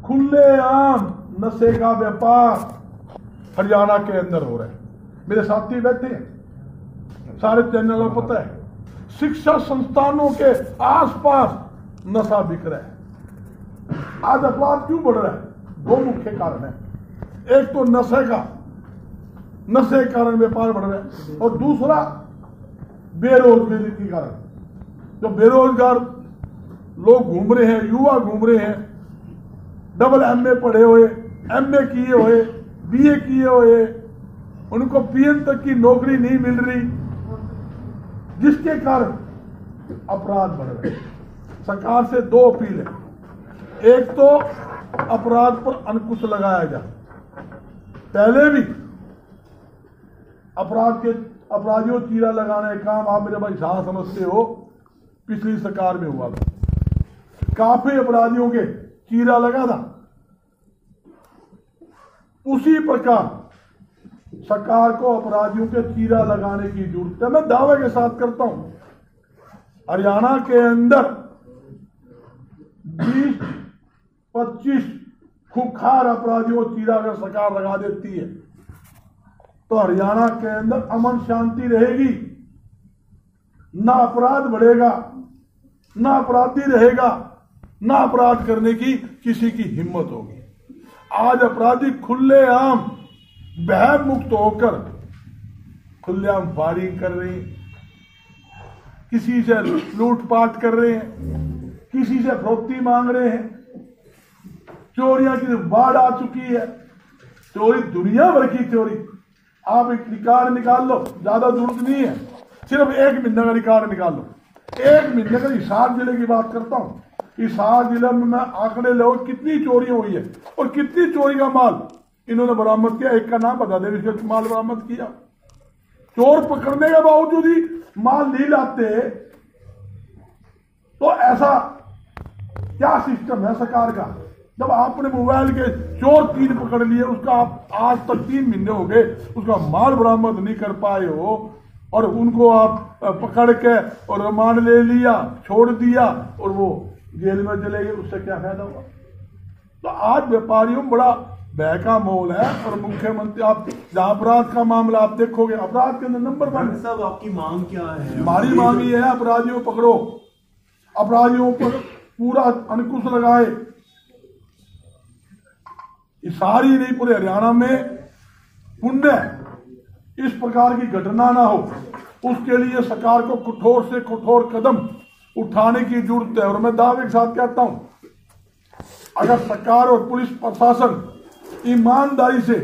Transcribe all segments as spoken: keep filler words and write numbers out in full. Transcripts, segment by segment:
खुलेआम नशे का व्यापार हरियाणा के अंदर हो रहा है। मेरे साथी बैठे हैं, सारे चैनलों को पता है। शिक्षा संस्थानों के आसपास नशा बिक रहा है। आज अपराध क्यों बढ़ रहा है? दो मुख्य कारण है। एक तो नशे का नशे के कारण व्यापार बढ़ रहा है, और दूसरा बेरोजगारी के कारण। जो बेरोजगार लोग घूम रहे हैं, युवा घूम रहे हैं, डबल एम ए पढ़े हुए, एम ए किए हुए, बी ए किए हुए, उनको पी एन तक की नौकरी नहीं मिल रही, जिसके कारण अपराध बढ़ रहे हैं। सरकार से दो अपील है। एक तो अपराध पर अंकुश लगाया जाए। पहले भी अपराध के अपराधियों को चीरा लगाने का काम, आप मेरे भाई साहब समझते हो, पिछली सरकार में हुआ था। काफी अपराधियों के चीरा लगा था। उसी प्रकार सरकार को अपराधियों के चीरा लगाने की जरूरत है। मैं दावे के साथ करता हूं, हरियाणा के अंदर बीस पच्चीस खूंखार अपराधियों को चीरा अगर सरकार लगा देती है तो हरियाणा के अंदर अमन शांति रहेगी, ना अपराध बढ़ेगा, ना अपराधी रहेगा, ना अपराध करने की किसी की हिम्मत होगी। आज अपराधी खुलेआम भय मुक्त होकर खुलेआम फायरिंग कर रहे हैं, किसी से लूटपाट कर रहे हैं, किसी से फरोख्ती मांग रहे हैं। चोरियां की बाढ़ आ चुकी है। चोरी दुनिया भर की चोरी। आप एक रिकॉर्ड निकाल लो, ज्यादा जरूरत नहीं है, सिर्फ एक महीने का रिकॉर्ड निकाल लो। एक महीने का हिसार जिले की बात करता हूं। हिसार जिले में मैं आंकड़े लो कितनी चोरी हुई है और कितनी चोरी का माल इन्होंने बरामद किया। एक का नाम बता दे जिसका माल बरामद किया। चोर पकड़ने के बावजूद ही माल नहीं लाते, तो ऐसा क्या सिस्टम है सरकार का? जब आपने मोबाइल के चोर तीन पकड़ लिए, उसका आप आज तक तीन महीने हो गए उसका माल बरामद नहीं कर पाए हो, और उनको आप पकड़ के और रिमांड ले लिया, छोड़ दिया और वो जेल में चले गए, उससे क्या फायदा हुआ? तो आज व्यापारियों में बड़ा भय का माहौल है। और मुख्यमंत्री, आप जहां अपराध का मामला आप देखोगे, अपराध के अंदर नंबर वन। साहब आपकी मांग क्या है? हमारी मांग ये है, अपराधियों को पकड़ो, अपराधियों पर पूरा अंकुश लगाए। सारी नहीं, पूरे हरियाणा में पुण्य इस प्रकार की घटना ना हो, उसके लिए सरकार को कठोर से कठोर कदम उठाने की जरूरत है। और मैं दावे के साथ कहता हूं, अगर सरकार और पुलिस प्रशासन ईमानदारी से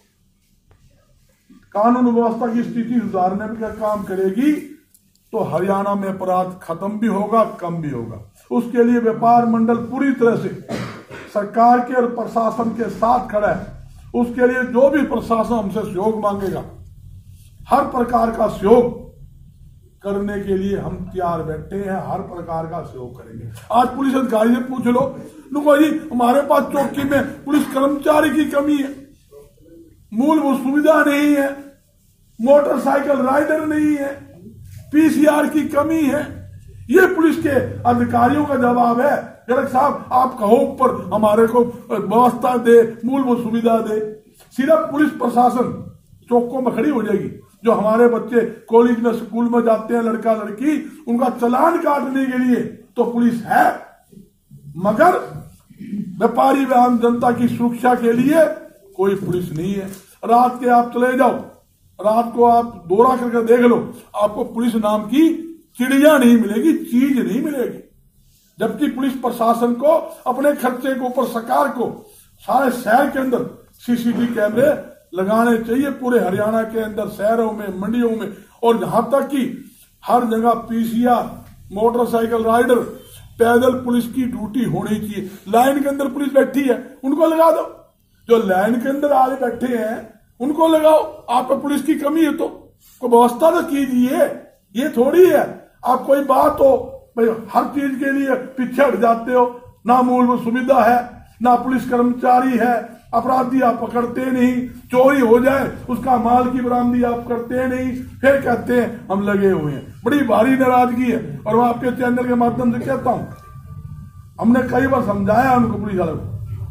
कानून व्यवस्था की स्थिति सुधारने का काम करेगी तो हरियाणा में अपराध खत्म भी होगा, कम भी होगा। उसके लिए व्यापार मंडल पूरी तरह से सरकार के और प्रशासन के साथ खड़ा है। उसके लिए जो भी प्रशासन हमसे सहयोग मांगेगा, हर प्रकार का सहयोग करने के लिए हम तैयार बैठे हैं। हर प्रकार का सहयोग करेंगे। आज पुलिस अधिकारी से पूछ लो, नुको जी हमारे पास चौकी में पुलिस कर्मचारी की कमी है, मूलभूत सुविधा नहीं है, मोटरसाइकिल राइडर नहीं है, पीसीआर की कमी है। ये पुलिस के अधिकारियों का जवाब है। डायरेक्टर साहब आप कहो ऊपर हमारे को व्यवस्था दे, मूलभूत सुविधा दे। सिर्फ पुलिस प्रशासन चौकों में खड़ी हो जाएगी। जो हमारे बच्चे कॉलेज में स्कूल में जाते हैं, लड़का लड़की, उनका चालान काटने के लिए तो पुलिस है, मगर व्यापारी व आम जनता की सुरक्षा के लिए कोई पुलिस नहीं है। रात के आप चले जाओ, रात को आप दौरा करके देख लो, आपको पुलिस नाम की चिड़िया नहीं मिलेगी, चीज नहीं मिलेगी। जबकि पुलिस प्रशासन को अपने खर्चे के ऊपर सरकार को सारे शहर के अंदर सीसीटीवी कैमरे लगाने चाहिए, पूरे हरियाणा के अंदर, शहरों में, मंडियों में, और जहां तक कि हर जगह पीसीआर, मोटरसाइकिल राइडर, पैदल पुलिस की ड्यूटी होनी चाहिए। लाइन के अंदर पुलिस बैठी है, उनको लगा दो। जो लाइन के अंदर आज बैठे हैं उनको लगाओ। आप पे पुलिस की कमी है तो कोई व्यवस्था तो कीजिए। ये थोड़ी है आप कोई बात हो भाई हर चीज के लिए पीछे हट जाते हो। ना मूलभूत सुविधा है, ना पुलिस कर्मचारी है, अपराधी आप पकड़ते नहीं, चोरी हो जाए उसका माल की बरामदी आप करते नहीं, फिर कहते हैं हम लगे हुए हैं। बड़ी भारी नाराजगी है। और मैं आपके चैनल के माध्यम से कहता हूं, हमने कई बार समझाया उनको, पुलिस वालों को,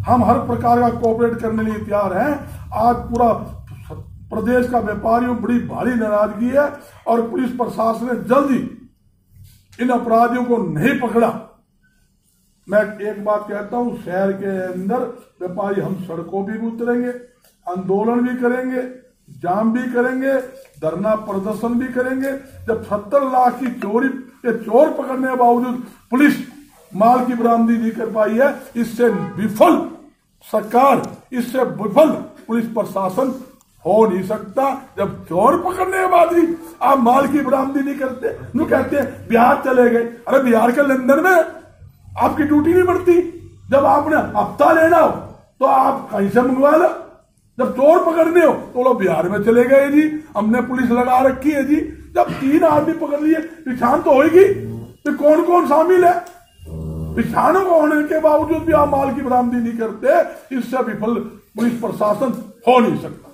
हम हर प्रकार का कोऑपरेट करने के लिए तैयार हैं। आज पूरा प्रदेश का व्यापारियों बड़ी भारी नाराजगी है और पुलिस प्रशासन ने जल्दी इन अपराधियों को नहीं पकड़ा। मैं एक बात कहता हूं, शहर के अंदर व्यापारी हम सड़कों भी उतरेंगे, आंदोलन भी करेंगे, जाम भी करेंगे, धरना प्रदर्शन भी करेंगे। जब सत्तर लाख की चोरी के चोर पकड़ने के बावजूद पुलिस माल की बरामदी नहीं कर पाई है, इससे विफल सरकार, इससे विफल पुलिस प्रशासन हो नहीं सकता। जब चोर पकड़ने के बाद भी आप माल की बरामदी नहीं करते, वो कहते हैं बिहार चले गए। अरे बिहार के लंदन में आपकी ड्यूटी नहीं बढ़ती? जब आपने हफ्ता लेना हो तो आप कहीं से मंगवा लो। जब चोर पकड़ने हो तो लोग बिहार में चले गए जी, हमने पुलिस लगा रखी है जी। जब तीन आदमी पकड़ लिए, पिछान तो होगी, तो कौन कौन शामिल है? पिछानों को होने के बावजूद भी आप माल की बरामदी नहीं करते, इससे विफल पुलिस प्रशासन हो नहीं सकता।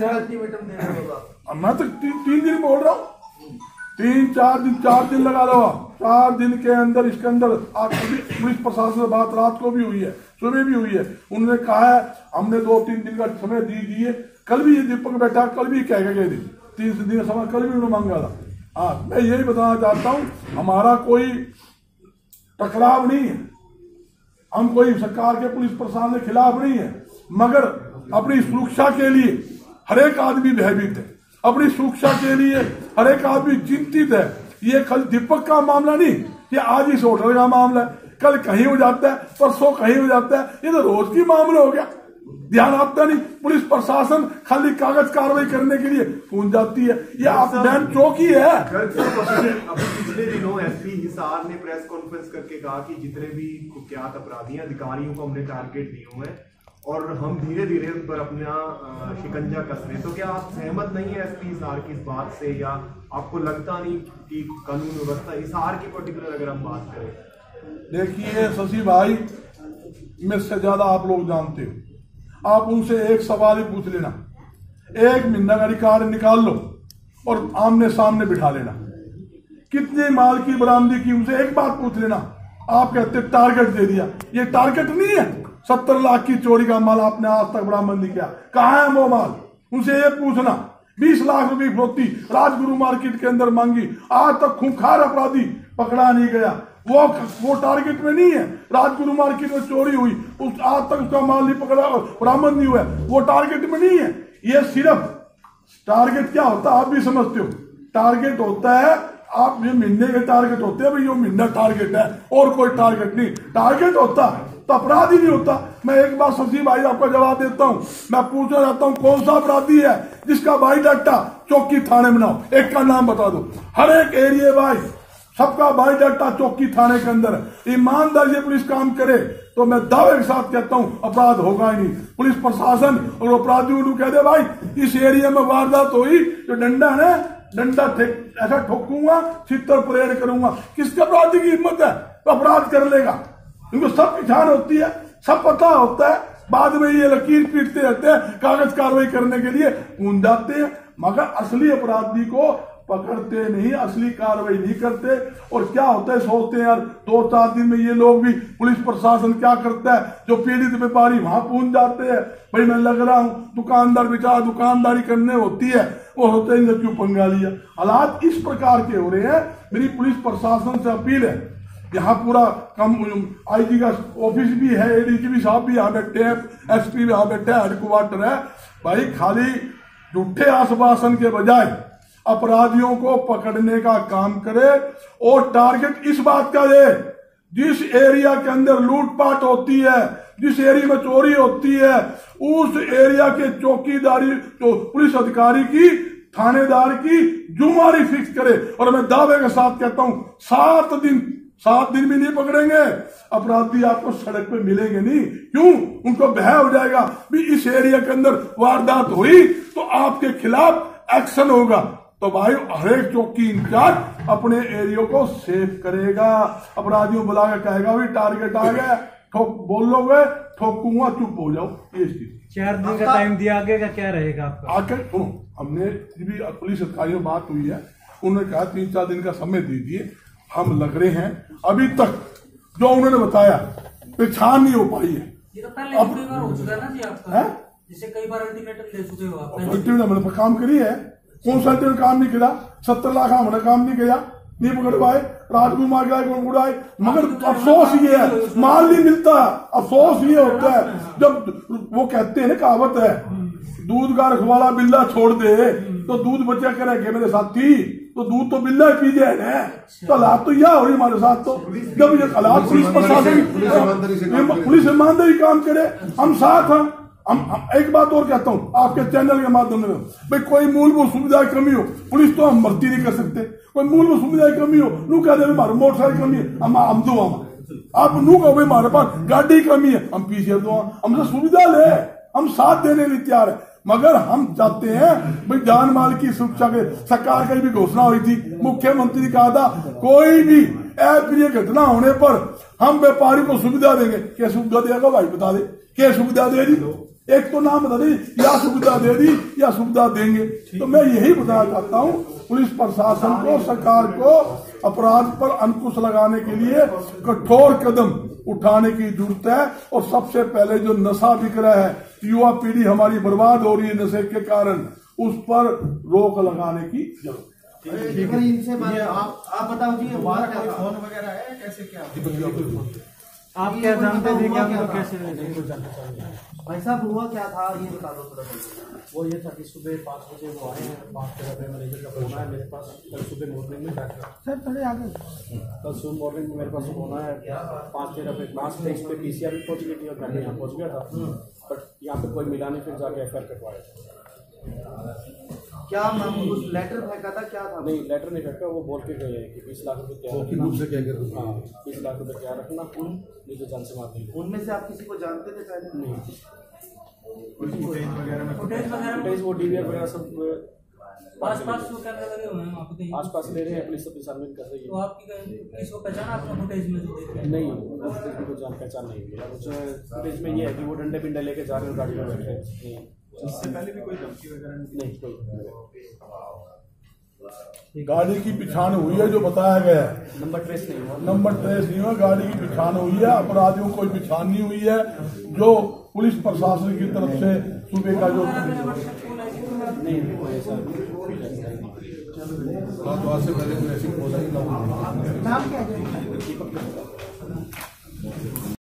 मैं तो ती, तीन दिन बोल रहा हूँ, तीन चार दिन चार दिन लगा लो। चार दिन के अंदर इसके अंदर आज पुलिस प्रशासन से बात रात को भी हुई है, सुबह भी हुई है। उन्होंने कहा है हमने दो तीन दिन का समय दी दिए। कल भी ये दीपक बैठा, कल भी कह के गए थे तीन दिन का समय, कल भी उन्होंने मांगा था। हाँ, मैं यही बताना चाहता हूँ, हमारा कोई टकराव नहीं है, हम कोई सरकार के पुलिस प्रशासन के खिलाफ नहीं है, मगर अपनी सुरक्षा के लिए हर एक आदमी भयभीत है, अपनी सुरक्षा के लिए हर एक आदमी चिंतित है। ये कल दीपक का मामला नहीं, ये आज इस होटल का मामला है, कल कहीं हो जाता है, परसों कहीं हो जाता है, ये तो रोज की मामला हो गया। ध्यान आपका नहीं, पुलिस प्रशासन खाली कागज कार्रवाई करने के लिए पहुंच जाती है। ये आप डैम चौकी है। अभी पिछले दिनों एसपी हिसार ने प्रेस कॉन्फ्रेंस करके कहा कि जितने भी कुख्यात अपराधी हैं, अधिकारियों को हमने टारगेट दिए हुए हैं और हम धीरे धीरे उन पर अपना शिकंजा कस रहे हैं। तो क्या आप सहमत नहीं है एसपी हिसार की इस बात से, या आपको लगता नहीं कि कानून व्यवस्था हिसार की पर्टिकुलर अगर हम बात करें? देखिए शशि भाई, मुझसे ज्यादा आप लोग जानते हो, आप उनसे एक सवाल ही पूछ लेना, एक महीना का रिकॉर्ड निकाल लो और आमने सामने बिठा लेना, कितने माल की बरामदी की, उनसे एक बात पूछ लेना। आप कहते टारगेट दे दिया, ये टारगेट नहीं है। सत्तर लाख की चोरी का माल आपने आज तक बरामद नहीं किया, कहाँ है वो माल? उनसे ये पूछना। बीस लाख रुपए फरोख्ती राजगुरु मार्केट के अंदर मांगी, आज तक खूंखार अपराधी पकड़ा नहीं गया। वो वो टारगेट में नहीं है। राजगुरु मार्केट में चोरी हुई, उस आज तक उसका माल नहीं पकड़ा, बरामद नहीं हुआ, वो टारगेट में नहीं है। ये सिर्फ टारगेट क्या होता है आप भी समझते हो। टारगेट होता है, आप ये महीने के टारगेट होते हैं, भाई ये महीना टारगेट है और कोई टारगेट नहीं। टारगेट होता तो अपराधी नहीं होता। मैं एक बार शशि भाई आपको जवाब देता हूं, मैं पूछना चाहता हूं कौन सा अपराधी है जिसका बायोडाटा चौकी थाने में ना हो? एक का नाम बता दो। हर एक एरिया भाई सबका बायोडाटा चौकी थाने के अंदर। ईमानदारी से पुलिस काम करे तो मैं दावे के साथ कहता हूं अपराध होगा ही नहीं। पुलिस प्रशासन और अपराधियों को कह दे भाई इस एरिया में वारदात हुई, जो डंडा है डंडा ऐसा ठोकूंगा, छितर परेड करूंगा। किसके अपराधी की हिम्मत है तो अपराध कर लेगा? इनको सब पहचान होती है, सब पता होता है, बाद में ये लकीर पीटते रहते हैं, कागज कार्रवाई करने के लिए कूद जाते हैं, मगर असली अपराधी को पकड़ते नहीं, असली कार्रवाई नहीं करते। और क्या होता है, सोचते हैं यार दो चार दिन में ये लोग भी, पुलिस प्रशासन क्या करता है, जो पीड़ित व्यापारी वहां पहुंच जाते हैं, भाई मैं लग रहा हूं दुकानदार बेचारा दुकानदारी करने होती है, वो होते ही क्यों पंगा लिया। हालात इस प्रकार के हो रहे हैं। मेरी पुलिस प्रशासन से अपील है, यहाँ पूरा कम आईजी का ऑफिस भी है, एडीजीपी साहब भी यहाँ बैठे हैं, एसपी भी यहाँ बैठे हैं, हेडक्वार्टर है, भाई खाली झूठे आश्वासन के बजाय अपराधियों को पकड़ने का काम करे और टारगेट इस बात का दे, जिस एरिया के अंदर लूटपाट होती है, जिस एरिया में चोरी होती है, उस एरिया के चौकीदारी तो पुलिस अधिकारी की, थानेदार की जुम्मेवारी फिक्स करे। और मैं दावे के साथ कहता हूं सात दिन सात दिन भी नहीं पकड़ेंगे अपराधी, आपको सड़क पे मिलेंगे नहीं। क्यों? उनको भय हो जाएगा भी इस एरिया के अंदर वारदात हुई तो आपके खिलाफ एक्शन होगा। तो भाई हर एक चौकी इंचार्ज अपने एरिया को सेफ करेगा, अपराधियों बुला के कहेगा भी टारगेट आ गया, ठोक बोल लोगे ठोकूंगा, चुप हो जाओ। ये चीज चार दिन का टाइम दिया, आगे का क्या रहेगा आपका? आगे सुनो, हमने भी पुलिस अधिकारियों बात हुई है, उन्होंने कहा तीन चार दिन का समय दीजिए, हम लग रहे हैं। अभी तक जो उन्होंने बताया पहचान नहीं हो पाई है। पहले अब- कई बार हो चुका है ना जी आपका, है जैसे कई बार अल्टीमेटम दे चुके हो आप पहले। अल्टीमेटम मैंने काम करी है, कौन सा अल्टीमेटम काम नहीं किया? सत्तर लाख हमने काम नहीं किया, नहीं पकड़वाए, राजकुमार गए कौन उड़ाए। मगर अफसोस ये है माल नहीं मिलता। अफसोस ये होता है जब वो कहते हैं ना, कहावत है, दूध का रखवाला बिल्ला छोड़ दे तो दूध बचा करेंगे मेरे साथी, तो दूध तो बिल्ला ही पी जाए ना। तो हालात तो यह हो रही हमारे साथ। तो जब ये हालात पुलिस प्रशासन पुलिस ईमानदारी काम करे, हम साथ हैं। हम, हम एक बात और कहता हूं आपके चैनल के माध्यम में, भाई कोई मूलभूत सुविधा की कमी हो, पुलिस तो हम भर्ती नहीं कर सकते। कोई मूलभूत सुविधा की कमी हो, नू कह दे हमारे मोटरसाइकिल कमी है, हम हम दो आप नू कहो भाई हमारे पास गाड़ी की कमी है, हम पीछे दो, हमसे सुविधा ले, हम साथ देने के लिए तैयार है। मगर हम चाहते हैं भाई जान माल की सुरक्षा के, सरकार की भी घोषणा हुई थी, मुख्यमंत्री ने कहा था कोई भी अप्रिय घटना होने पर हम व्यापारी को सुविधा देंगे। क्या सुविधा देगा भाई बता दे, क्या सुविधा दे दी? एक तो नाम बता दी, या सुविधा दे दी या सुविधा देंगे। तो मैं यही बताना चाहता हूं पुलिस प्रशासन को, सरकार को अपराध पर अंकुश लगाने के लिए कठोर कदम उठाने की जरूरत है। और सबसे पहले जो नशा बिक रहा है, युवा पीढ़ी हमारी बर्बाद हो रही है नशे के कारण, उस पर रोक लगाने की जरूरत है। इनसे आप आप बताओ जी, फोन वगैरह है कैसे क्या आप क्या जानते थे कि हमको कैसे नहीं जानना चाहिए? भाई साहब हुआ क्या था ये बता दो थोड़ा। वो ये था कि सुबह पाँच बजे वो आए हैं, पाँच बजे पे मैनेजर का फोन आया मेरे पास। कल सुबह मॉर्निंग में बैठा सर थोड़े आगे, कल सुबह मॉर्निंग में मेरे पास फोन आया पाँच तेरह पे, पाँच तेईस पे पी सी आर भी पहुँच गई थी और मैं यहाँ पहुँच गया था, बट यहाँ पे कोई मिला नहीं। फिर जाके एफ आई आर कटवाया। क्या मैम उस लेटर फेंका था, क्या था? नहीं लेटर नहीं फेंका, वो बोल के गए हैं कि बीस लाख रुपए क्या रखना, हाँ बीस लाख रुपए क्या रखना, उन मुझे जान से मार देंगे। उनमें से आप किसी को जानते थे पहले? नहीं, फुटेज वगैरह फुटेज वो डी वी आर वगैरह सब पास पास जो कैमरे लगे हुए हैं वहाँ पे कहीं? आस पास ले रहे हैं, पुलिस सब शामिल कर रही तो है। आपकी कहीं- किसी को पहचाना आपने फुटेज में जो देख रहे हैं? नहीं, फुटेज में कोई जान पहचान नहीं हुई है। मुझे फुटेज में ये है कि वो डंडे पिंडे लेके जा रहे हैं, गाड़ी में बैठे हैं। इससे पहले भी कोई धमकी वगैरह नहीं कोई गाड़ी की पिछान हुई है जो बताया गया है, नंबर ट्रेस नहीं हुआ। नंबर ट्रेस नहीं हुआ, गाड़ी की पिछान हुई है, अपराधियों को कोई पिछान नहीं हुई है। जो पुलिस प्रशासन की तरफ से सुबह का जो नहीं कोई ऐसा नाम क्या है?